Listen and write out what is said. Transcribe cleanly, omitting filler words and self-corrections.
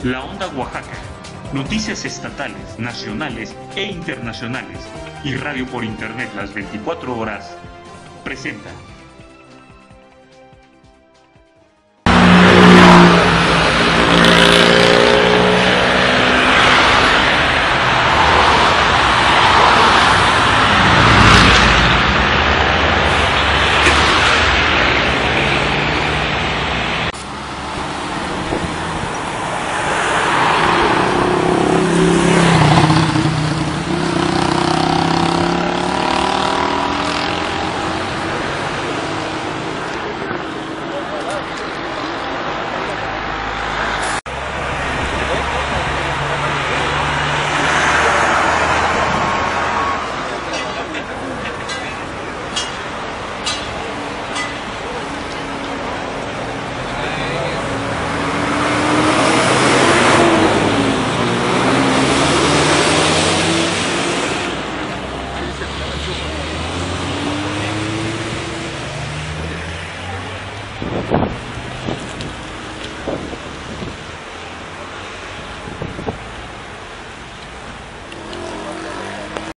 La Onda Oaxaca, noticias estatales, nacionales e internacionales y radio por internet las 24 horas, presenta